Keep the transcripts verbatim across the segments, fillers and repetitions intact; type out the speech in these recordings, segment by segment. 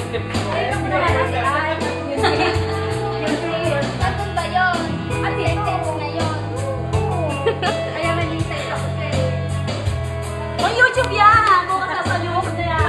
Ay, ako naman kasi ay. Music. Music. Saan ba yun? At sentence ngayon. Kaya nag-iisay ako eh. On YouTube yan! Kung kasasaluk na yan.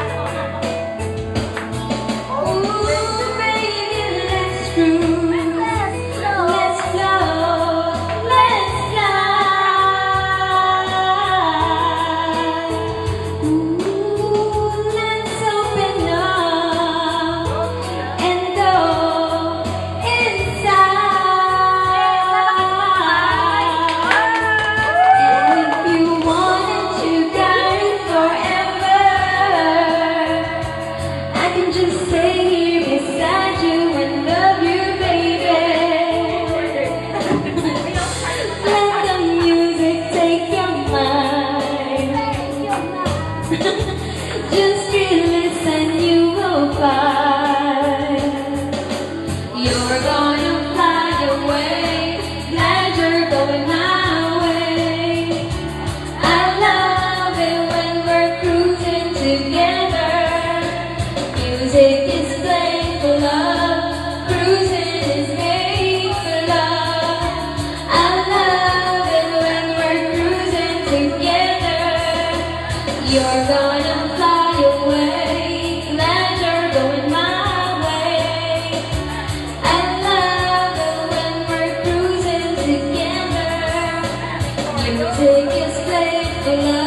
Just release and you will find you're gonna fly away. Glad you're going my way. I love it when we're cruising together. Music is playing for love. Cruising is made for love. I love it when we're cruising together. You're gonna fly away, glad you're going my way. I love it when we're cruising together. Music is played for love.